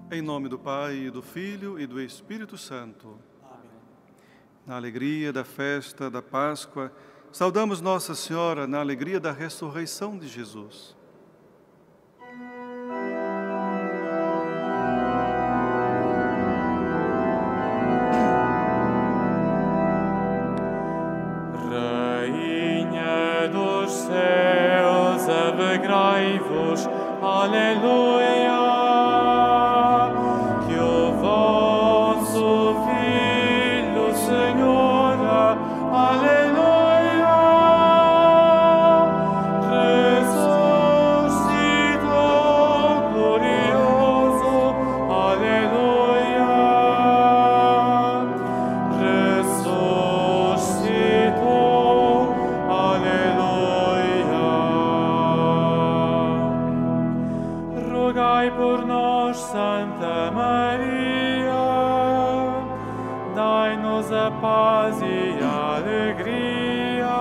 Em nome do Pai, e do Filho e do Espírito Santo. Amém. Na alegria da festa da Páscoa, saudamos Nossa Senhora na alegria da ressurreição de Jesus. Rainha dos céus, alegrai-vos, aleluia. Por nós, Santa Maria, dai-nos a paz e a alegria.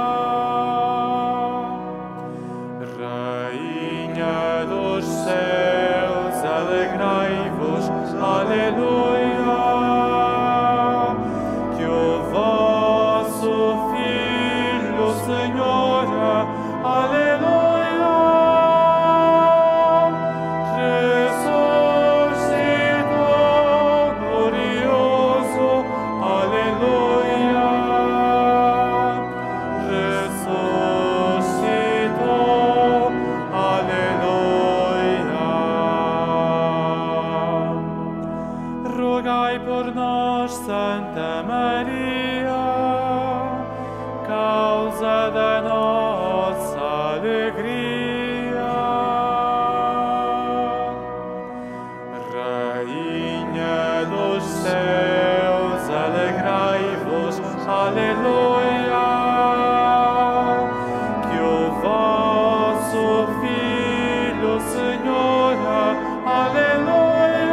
Rainha dos céus, alegrai-vos, aleluia, que o vosso Filho, Senhor, aleluia. Santa Maria, causa da nossa alegria. Rainha dos céus, alegrai-vos, aleluia, que o vosso Filho, Senhor, aleluia.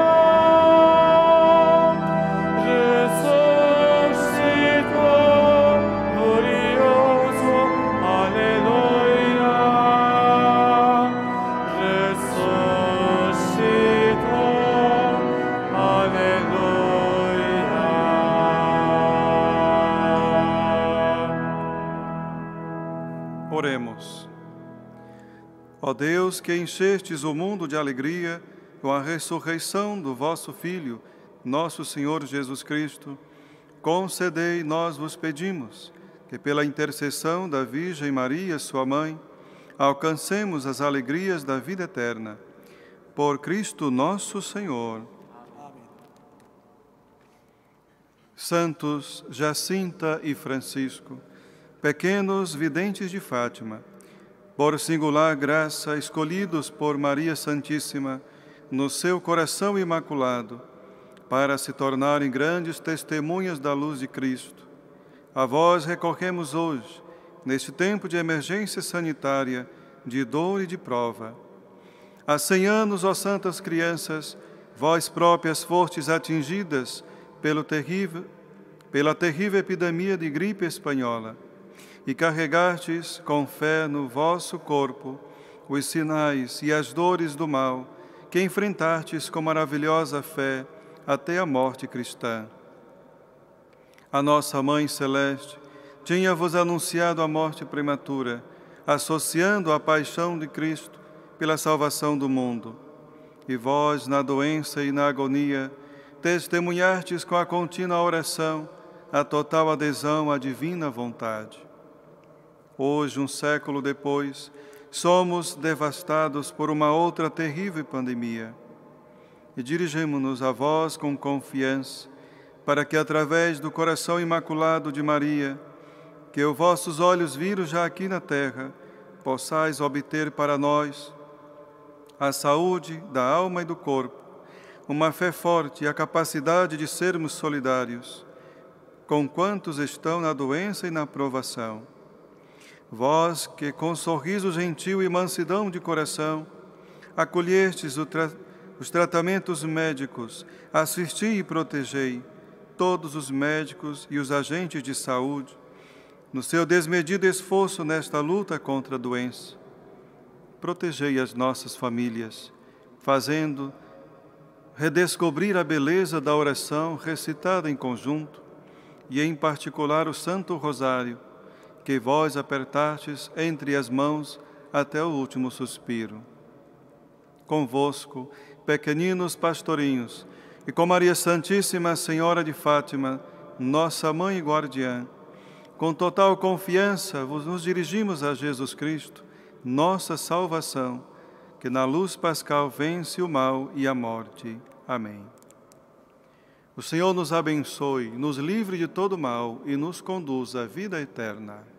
Oremos. Ó Deus, que enchestes o mundo de alegria com a ressurreição do vosso Filho, nosso Senhor Jesus Cristo, concedei, nós vos pedimos, que pela intercessão da Virgem Maria, sua mãe, alcancemos as alegrias da vida eterna. Por Cristo nosso Senhor. Amém. Santos Jacinta e Francisco, pequenos videntes de Fátima, por singular graça escolhidos por Maria Santíssima no seu coração imaculado, para se tornarem grandes testemunhas da luz de Cristo. A vós recorremos hoje, neste tempo de emergência sanitária, de dor e de prova. Há 100 anos, ó santas crianças, vós próprias fostes atingidas pela terrível epidemia de gripe espanhola, e carregastes com fé no vosso corpo os sinais e as dores do mal que enfrentastes com maravilhosa fé até a morte cristã. A nossa Mãe Celeste tinha-vos anunciado a morte prematura, associando a paixão de Cristo pela salvação do mundo. E vós, na doença e na agonia, testemunhastes com a contínua oração a total adesão à divina vontade. Hoje, um século depois, somos devastados por uma outra terrível pandemia. E dirigimos-nos a vós com confiança, para que, através do coração imaculado de Maria, que os vossos olhos viram já aqui na terra, possais obter para nós a saúde da alma e do corpo, uma fé forte e a capacidade de sermos solidários com quantos estão na doença e na provação. Vós que, com sorriso gentil e mansidão de coração, acolhestes os tratamentos médicos, assisti e protegei todos os médicos e os agentes de saúde no seu desmedido esforço nesta luta contra a doença. Protegei as nossas famílias, fazendo redescobrir a beleza da oração recitada em conjunto e, em particular, o Santo Rosário, que vós apertastes entre as mãos até o último suspiro. Convosco, pequeninos pastorinhos, e com Maria Santíssima, Senhora de Fátima, nossa Mãe e Guardiã, com total confiança nos dirigimos a Jesus Cristo, nossa salvação, que na luz pascal vence o mal e a morte. Amém. O Senhor nos abençoe, nos livre de todo mal e nos conduz à vida eterna.